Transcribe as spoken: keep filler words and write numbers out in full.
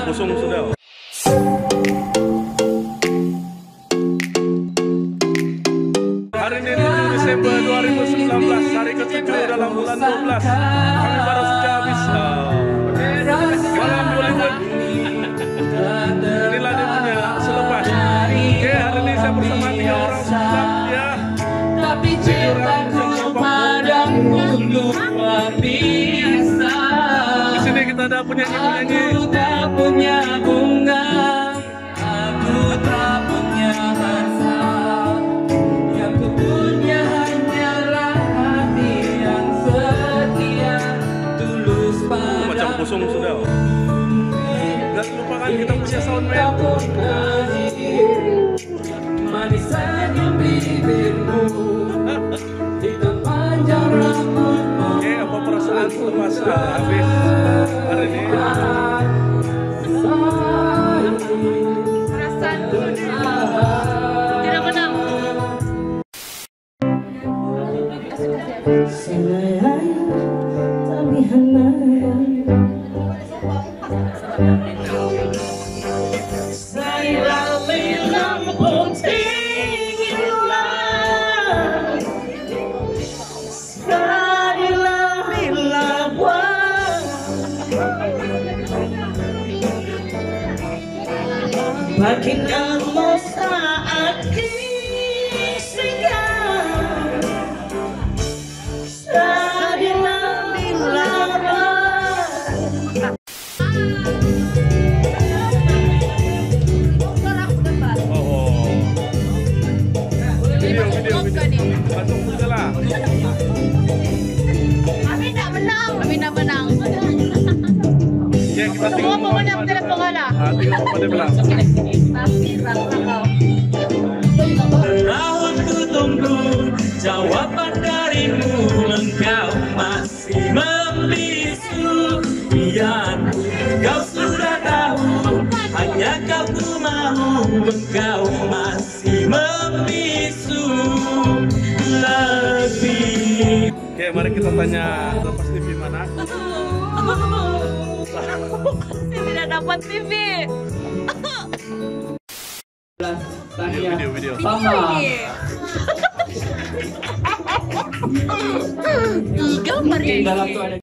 kosong sudah. Hari ini tujuh Desember dua ribu sembilan belas, hari ketujuh dalam bulan dua belas. Kami baru saja habis uh, malam Bollywood. Inilah dia punya selepas. Oke, hari ini saya bersama tiga orang staff ya. Tapi cintaku padamu luar biasa. Di sini kita ada penyanyi-penyanyi. Aku tak punya bunga, aku tak punya rasa. Yang ku punya hanyalah hati yang setia, tulus padamu. Macam kosong sudah. Dan lupakan kita punya soundman. Manis senyum bibirmu, hitam panjang rambutmu. Oke, apa perasaan selepas habis hari ini? Perasaan tidak menang. Makin kamu saat ini singgah, sadilah bila Oh, video, video, video. Masuk juga lah. Amin tak menang. Amin tak menang. Ya, kita Semua pemenang telepon kalah. Ah, tengok pada belah. Tapi rasa kau. Tahunku tunggu jawaban darimu, engkau masih membisu. Biar kau sudah tahu, hanya kau ku mau, engkau masih membisu lebih. Oke, mari kita tanya lepas T V mana? Saya tidak dapat T V. Video, video, video. Tiga hari. Dalam tu ada